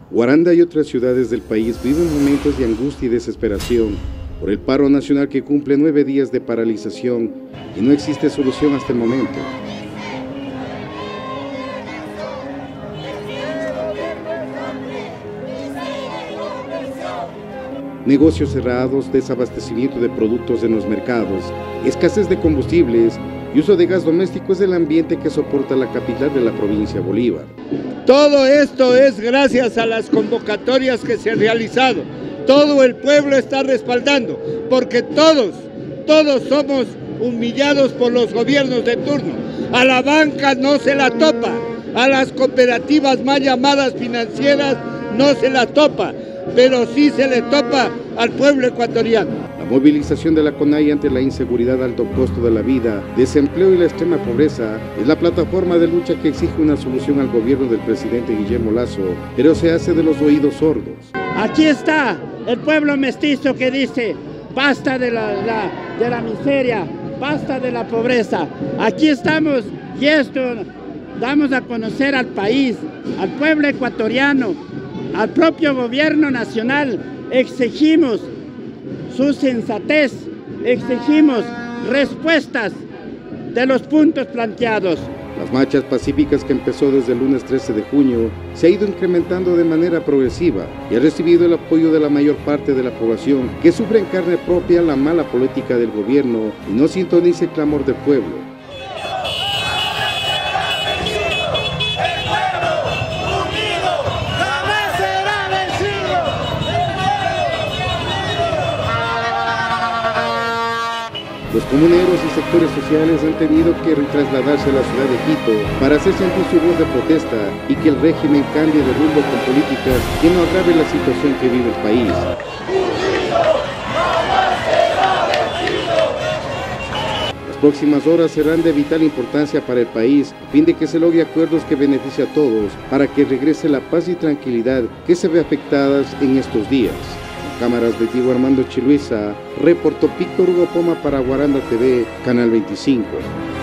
Guaranda y otras ciudades del país viven momentos de angustia y desesperación por el paro nacional que cumple 9 días de paralización y no existe solución hasta el momento. Negocios cerrados, desabastecimiento de productos en los mercados, escasez de combustibles y uso de gas doméstico es el ambiente que soporta la capital de la provincia Bolívar. Todo esto es gracias a las convocatorias que se han realizado. Todo el pueblo está respaldando, porque todos somos humillados por los gobiernos de turno. A la banca no se la topa, a las cooperativas mal llamadas financieras no se la topa, pero sí se le topa al pueblo ecuatoriano. La movilización de la CONAIE ante la inseguridad, alto costo de la vida, desempleo y la extrema pobreza es la plataforma de lucha que exige una solución al gobierno del presidente Guillermo Lasso, pero se hace de los oídos sordos. Aquí está el pueblo mestizo que dice, basta de la miseria, basta de la pobreza. Aquí estamos y esto damos a conocer al país, al pueblo ecuatoriano, al propio gobierno nacional. Exigimos su sensatez, exigimos respuestas de los puntos planteados. Las marchas pacíficas que empezó desde el lunes 13 de junio se ha ido incrementando de manera progresiva y ha recibido el apoyo de la mayor parte de la población que sufre en carne propia la mala política del gobierno y no sintoniza el clamor del pueblo. Los comuneros y sectores sociales han tenido que trasladarse a la ciudad de Quito para hacer sentir su voz de protesta y que el régimen cambie de rumbo con políticas que no agrave la situación que vive el país. Las próximas horas serán de vital importancia para el país a fin de que se logre acuerdos que beneficien a todos para que regrese la paz y tranquilidad que se ve afectadas en estos días. Cámaras de Diego Armando Chiluisa, reportó Víctor Hugo Poma para Guaranda TV, Canal 25.